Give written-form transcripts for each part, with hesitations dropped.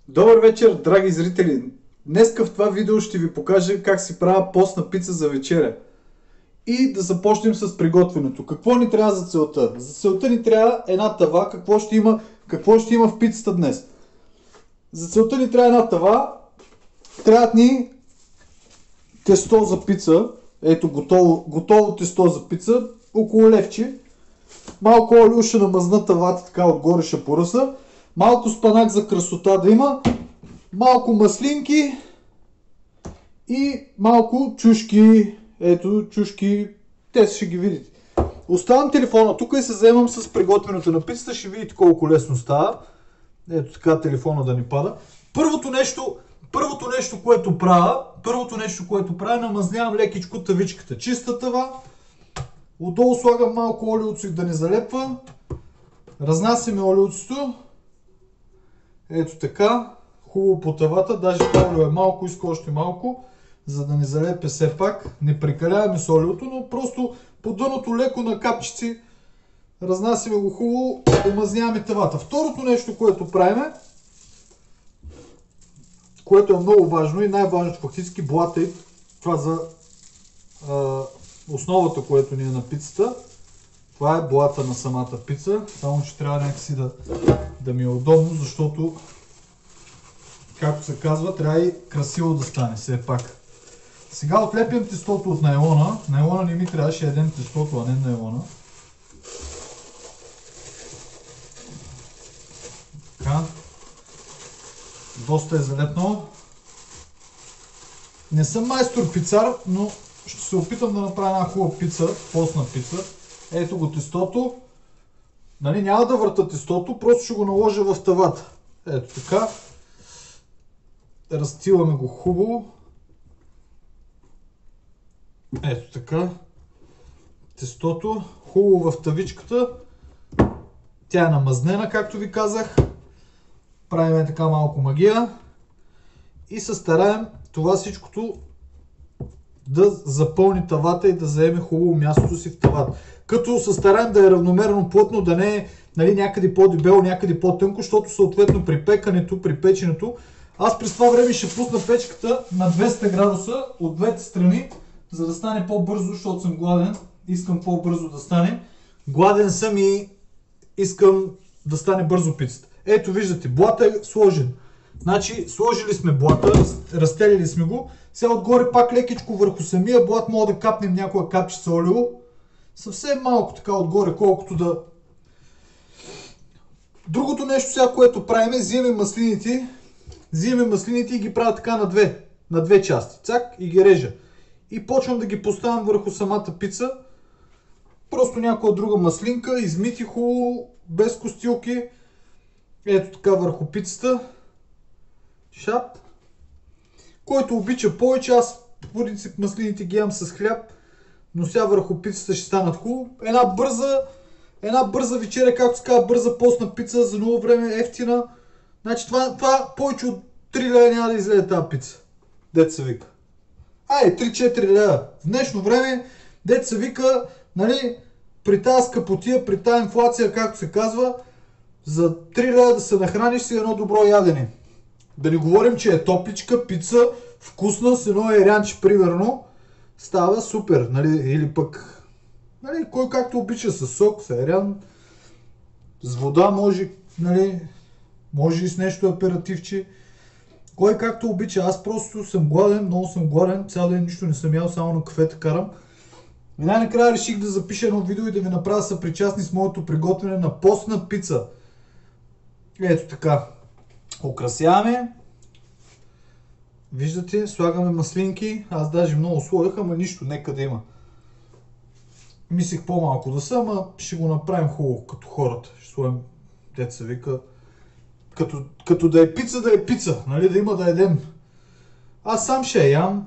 Добър вечер, драги зрители! Днеска в това видео ще ви покажа как си правя постна пица за вечеря. И да започнем с приготвянето. Какво ни трябва за целта? За целта ни трябва една тава. Какво ще има в пицата днес? За целта ни трябва една тава. Трябват ни тесто за пица. Ето готово тесто за пица. Около левче. Малко олио ще намазна тавата, така отгоре ще поръса. Малко спанак за красота да има. Малко маслинки. И малко чушки. Ето чушки. Те ще ги видите. Оставям телефона тук и се заемам с приготвянето на пицата. Ще видите колко лесно става. Ето така телефона да ни пада. Първото нещо, което правя, намазнявам лекичко тавичката. Чиста тава. Отдолу слагам малко олиоци да не залепва. Разнасяме олиоцето. Ето така. Хубаво по тавата. Даже това олио е малко, иска още малко. За да не залепе все пак. Не прекаляваме с олиото, но просто по дъното леко на капчици. Разнасяме го хубаво. Омазняваме тавата. Второто нещо, което правим, което е много важно и най-важното фактически, блата и това за основата, което ни е на пицата. Това е блата на самата пица. Само че трябва някакси да ми е удобно, защото, както се казва, трябва и красиво да стане все пак. Сега отлепям тестото от найлона. Найлона не ми трябваше ядем тестото, а не найлона. Така. Доста е залепнало. Не съм майстор пицар, но ще се опитам да направя една хубава пица, постна пица. Ето го тестото. Нали, няма да върта тестото, просто ще го наложа в тавата. Ето така. Разтиламе го хубаво. Ето така. Тестото хубаво в тавичката. Тя е намазнена, както ви казах. Правим така малко магия. И се стараем това всичкото да запълни тавата и да заеме хубаво мястото си в тавата. Като се стараем да е равномерно плътно, да не е, нали, някъде по-дебело, някъде по-тънко, защото съответно при пекането, при печенето, аз през това време ще пусна печката на 200 градуса от двете страни, за да стане по-бързо, защото съм гладен. Искам по-бързо да стане. Гладен съм и искам да стане бързо пицата. Ето виждате, блата е сложен. Значи сложили сме блата, разстелили сме го. Сега отгоре пак лекичко върху самия блат мога да капнем някоя капчица олио. Съвсем малко така отгоре, колкото да... Другото нещо сега, което правим, взимаме маслините и ги правя така на две части. Цак и ги режа. И почвам да ги поставям върху самата пица. Просто някоя друга маслинка, измити хубаво, без костилки. Ето така върху пицата. Шап. Който обича повече, аз по принцип маслините ги ям с хляб, но сега върху пицата ще станат хубаво. Една бърза вечеря, както се казва, бърза постна пица, за много време ефтина. Значи това повече от 3 лева няма да излезе тази пица. Дет се вика. 3-4 лева. В днешно време, дет се вика, нали, при тази скъпотия, при тази инфлация, както се казва, за 3 лева да се нахраниш си едно добро ядене. Да не говорим, че е топличка пица, вкусна, с едно ерянче, примерно, става супер, нали, или пък, нали, кой както обича, с сок, с ерян, с вода може, нали, може и с нещо аперативче, кой както обича. Аз просто съм гладен, много съм гладен, цял ден нищо не съм ял, само на кафета карам. И най-накрая реших да запиша едно видео и да ви направя съпричастни с моето приготвяне на постна пица. Ето така. Украсяваме. Виждате, слагаме маслинки. Аз даже много сложих, ама нищо, нека да има. Мислих по-малко да са, ама ще го направим хубаво, като хората. Ще сложим, деца вика, като да е пица, нали, да има да едем. Аз сам ще я ям.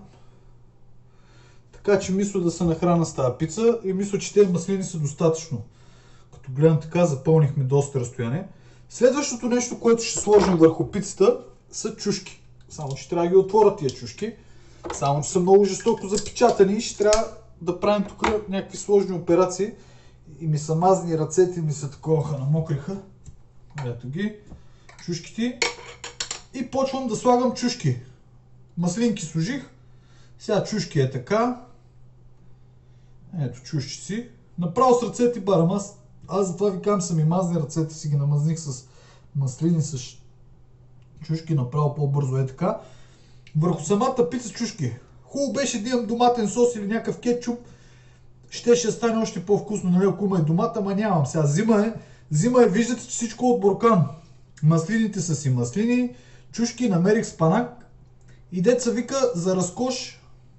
Така че мисля да се нахрана с тази пица и мисля, че тези маслини са достатъчно. Като гледам така, запълнихме доста разстояние. Следващото нещо, което ще сложим върху пицата, са чушки. Само че трябва да ги отворя тия чушки. Само че са много жестоко запечатани и ще трябва да правим тук някакви сложни операции. И ми са мазни ръцете, ми са такова намокриха. Ето ги. Чушките. И почвам да слагам чушки. Маслинки сложих. Сега чушки е така. Ето чушчици. Направо с ръцете барам. Аз затова ви казвам, са ми мазни ръцете, си ги намазних с маслини, с чушки, направо по-бързо е така. Върху самата пица с чушки. Хубаво беше да имам доматен сос или някакъв кетчуп. Ще стане още по-вкусно, нали, ако има и домата, ама нямам. Сега зима е, виждате, че всичко от буркан. Маслините са си маслини, чушки, намерих спанак. И деца вика за разкош.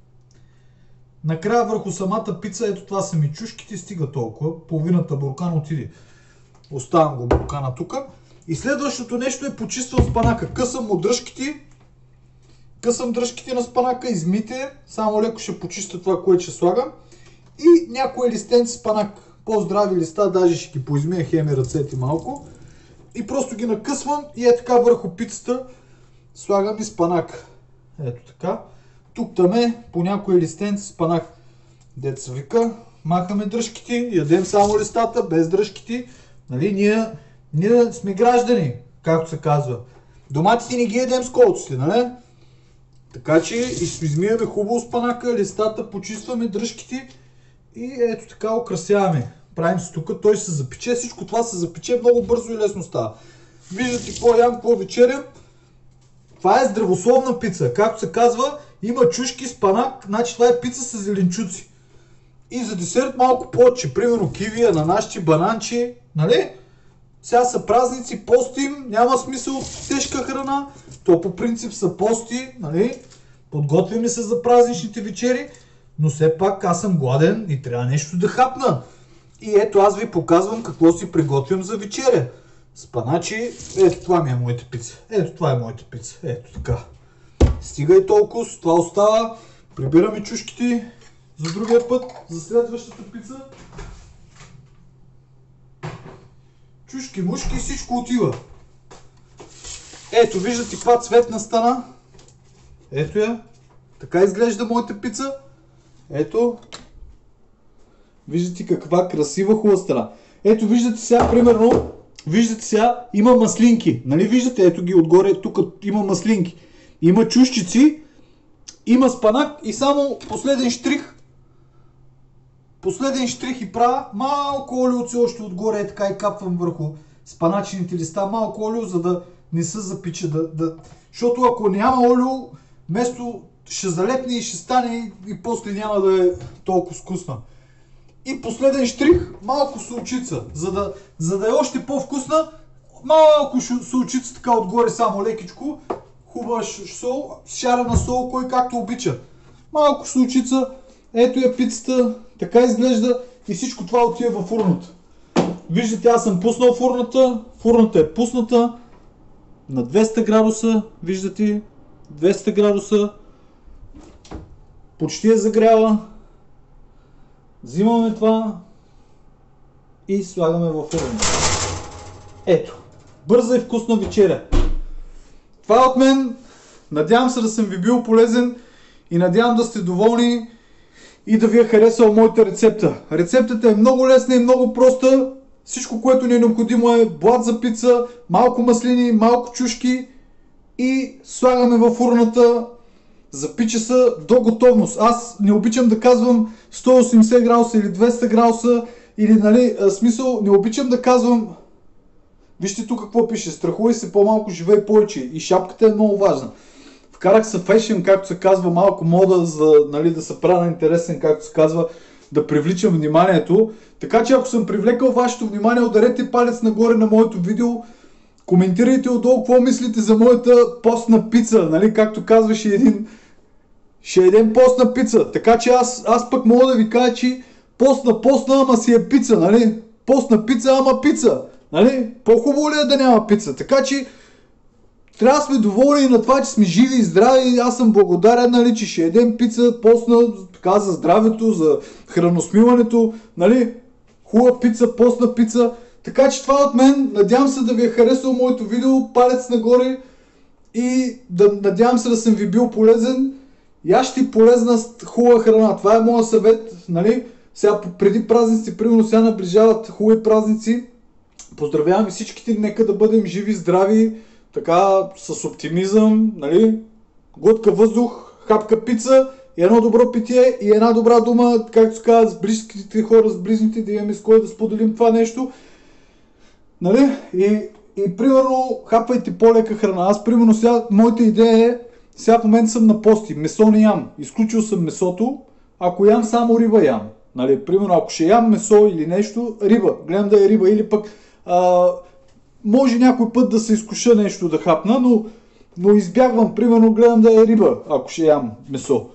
Накрая върху самата пица, ето това са ми чушките, стига толкова. Половината буркан отиде. Оставям го буркана тук. И следващото нещо е почиствам спанака. Късам му дръжките. Късам дръжките на спанака, измите. Само леко ще почистя това, което ще слагам. И някои листенци спанак. По-здрави листа, даже ще ги поизмия хеми ръцете малко. И просто ги накъсвам и е така върху пицата слагам и спанак. Ето така. Тук там е по някои листенци спанак. Деца вика, махаме дръжките, ядем само листата, без дръжките. Нали, ние сме граждани, както се казва. Доматите не ги ядем с колците, нали? Така че измиваме хубаво спанака, листата, почистваме дръжките и ето така украсяваме. Правим се тук, той се запече, всичко това се запече, много бързо и лесно става. Виждате какво ям, какво вечерям. Това е здравословна пица, както се казва, има чушки, спанак, значи това е пица с зеленчуци. И за десерт малко повече, примерно киви, ананасчи, бананчи, нали? Сега са празници, постим, няма смисъл от тежка храна, то по принцип са пости, нали? Подготвяме се за празничните вечери, но все пак аз съм гладен и трябва нещо да хапна. И ето аз ви показвам какво си приготвям за вечеря. Спаначи, ето това ми е моята пица. Ето това е моята пица. Ето така. Стига и толкова, това остава. Прибираме чушките за другия път, за следващата пица. Чушки, мушки, всичко отива. Ето, виждате каква цветна стана. Ето я. Така изглежда моята пица. Ето. Виждате каква красива хубава стана. Ето, виждате сега, примерно, виждате сега, има маслинки. Нали виждате, ето ги отгоре, тук има маслинки. Има чушчици, има спанак и само последен штрих. Последен штрих и правя малко олиоци още отгоре, е така и капвам върху спаначените листа. Малко олио, за да не се запича. Защото ако няма олио, вместо ще залепне и ще стане и после няма да е толкова вкусна. И последен штрих, малко солчица, за да е още по-вкусна, малко солчица така отгоре, само лекичко, хубава сол, шарена сол, кой както обича. Малко солчица, ето я пицата, така изглежда и всичко това отива във фурната. Виждате, аз съм пуснал фурната е пусната на 200 градуса, виждате, 200 градуса, почти е загряла. Взимаме това и слагаме във фурната. Ето, бърза и вкусна вечеря. Това е от мен. Надявам се да съм ви бил полезен и надявам да сте доволни и да ви е харесала моята рецепта. Рецептата е много лесна и много проста. Всичко, което ни е необходимо е блат за пица, малко маслини, малко чушки и слагаме във фурната. Запича се до готовност. Аз не обичам да казвам 180 градуса или 200 градуса или, нали, смисъл, не обичам да казвам. Вижте тук какво пише. Страхувай се по-малко, живей повече. И шапката е много важна. Вкарах се фешен, както се казва, малко мода, за, нали, да се правя интересен, както се казва, да привличам вниманието. Така че ако съм привлекал вашето внимание, ударете палец нагоре на моето видео. Коментирайте отдолу какво мислите за моята постна пица. Нали, както казваше един, ще едем постна пица. Така че аз пък мога да ви кажа, че постна, ама си е пица. Нали? Постна пица, ама пица. Нали? По-хубаво ли е да няма пица? Така че трябва да сме доволни на това, че сме живи и здрави. Аз съм благодарен, нали, че ще едем пица, постна, така, за здравето, за храносмиването. Нали? Хубава пица, постна пица. Така че това от мен. Надявам се да ви е харесало моето видео. Палец нагоре. И надявам се да съм ви бил полезен. Ящи полезна хубава храна. Това е моят съвет. Нали? Сега преди празници, примерно сега наближават хубави празници. Поздравявам всичките. Нека да бъдем живи, здрави. така с оптимизъм, нали, глътка въздух, хапка пица и едно добро питие и една добра дума, както се казва, с близките хора, с близните, да имаме с кой да споделим това нещо. Нали? И примерно хапвайте по-лека храна. Аз примерно сега, моята идея е, сега в момента съм на пости, месо не ям, изключил съм месото, ако ям само риба ям. Нали? Примерно ако ще ям месо или нещо, риба, гледам да е риба или пък може някой път да се изкуша нещо да хапна, но избягвам, примерно гледам да е риба, ако ще ям месо.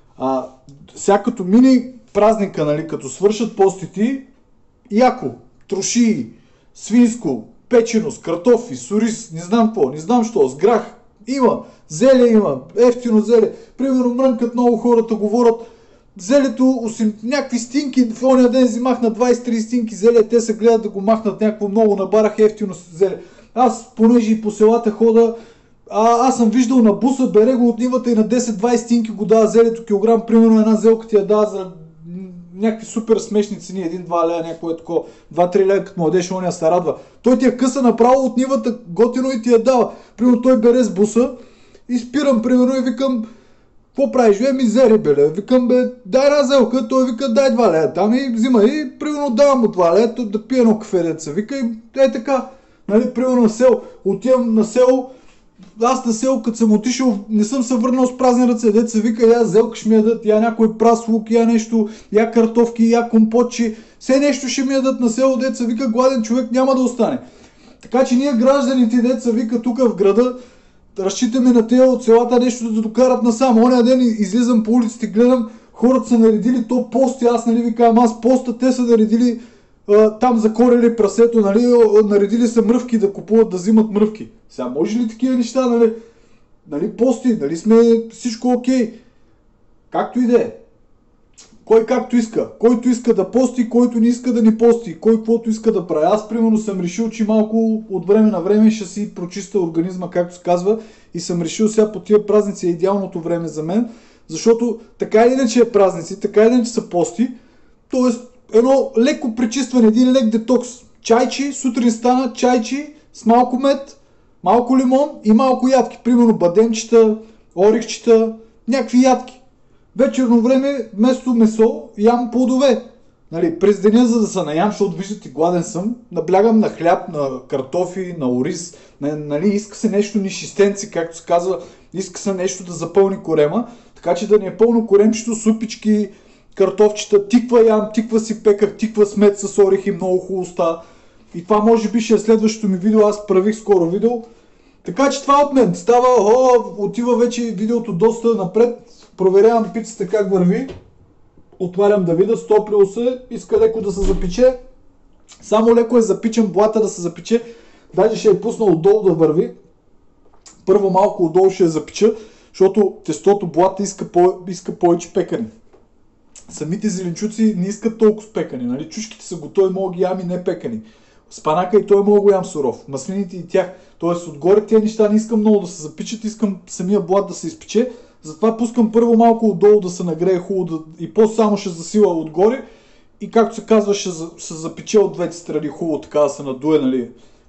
Сега като мини празника, нали, като свършат постите, яко, троши, свинско, печено, с картофи, с ориз, не знам какво, не знам що, с грах, има, зеле има, ефтино зеле. Примерно мрънкат много хората, говорят, зелето, някакви стинки, в ония ден взимах на 20-30 стинки зеле, те се гледат да го махнат някакво много, набарах ефтино зеле. Аз, понеже и по селата хода, аз съм виждал на буса, бере го от нивата и на 10-20 стинки го дава зелето килограм, примерно една зелка ти я дава за някакви супер смешни цени, 1-2 лея, някое такова, 2-3 лея, като младеж, оня се радва. Той ти я къса направо от нивата, готино и ти я дава. Примерно той бере с буса и спирам, примерно, и викам, какво правиш? Ми зери, беле. Викам, дай една зелка, той вика, дай 2 лея там и взима и примерно давам му 2 лея, да пие едно кафе, деца. Вика и така. Нали, примерно на село, отивам на село, аз на село, като съм отишъл, не съм се върнал с празни ръце, деца вика, я зелка ще ми ядат, я някой прас лук, я нещо, я картофки, я компотчи, все нещо ще ми ядат на село, деца вика, гладен човек няма да остане. Така че ние гражданите, деца вика, тук в града, разчитаме на те от селата нещо да докарат насам. Оня ден излизам по улиците, гледам, хората са наредили то пости, аз нали викам, аз поста, те са наредили там закорили прасето, нали, наредили са мръвки да купуват, да взимат мръвки. Сега може ли такива неща, нали пости, нали сме всичко окей. Както и да е. Кой както иска. Който иска да пости, който не иска да ни пости. Кой каквото иска да прави. Аз примерно съм решил, че малко от време на време ще си прочиста организма, както се казва, и съм решил сега по тия празници е идеалното време за мен, защото така или иначе е празници, така или иначе са пости, т.е. едно леко пречистване, един лек детокс. Чайчи, сутрин стана чайчи с малко мед, малко лимон и малко ядки. Примерно бадемчета, орехчета, някакви ядки. Вечерно време, вместо месо, ям плодове. Нали, през деня, за да се наям, защото виждате, гладен съм, наблягам на хляб, на картофи, на ориз. Нали, иска се нещо нишистенци, както се казва, иска се нещо да запълни корема, така че да не е пълно коремчето, супички, картофчета, тиква ям, тиква си пеках, тиква с мед с орехи, много хубаво става. И това може би ще е следващото ми видео, аз правих скоро видео. Така че това от мен става, отива вече видеото доста напред. Проверявам пицата как върви. Отварям да видя, стоплило се, иска леко да се запече. Само леко е запичен, блата да се запече. Даже ще е пуснал отдолу да върви. Първо малко отдолу ще я запеча, защото тестото блата иска повече пекане. Самите зеленчуци не искат толкова спекани. Нали? Чушките са готови, мога ги ям и не пекани. Спанака и той мога го ям суров. Маслините и тях. Тоест отгоре тези неща не искам много да се запичат, искам самия блат да се изпече. Затова пускам първо малко отдолу да се нагрее хубаво и после само ще засила отгоре. И както се казва, ще се запече от двете страни хубаво, така да се надуе. Нали?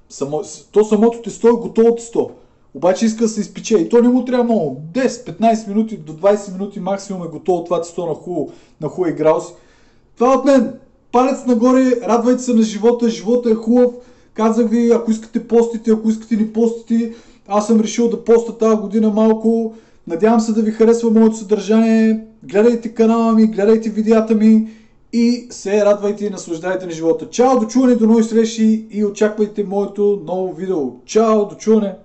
Самото тесто е готово тесто. Обаче иска да се изпече и то не му трябва много. 10-15 минути до 20 минути максимум е готово това тесто на хубави грауси. Това от мен. Палец нагоре, радвайте се на живота, живота е хубав. Казах ви, ако искате постите, ако искате ни постите, аз съм решил да поста тази година малко. Надявам се да ви харесва моето съдържание. Гледайте канала ми, гледайте видеята ми и се радвайте и наслаждайте на живота. Чао, до чуване, до нови срещи и очаквайте моето ново видео. Чао, до чуване!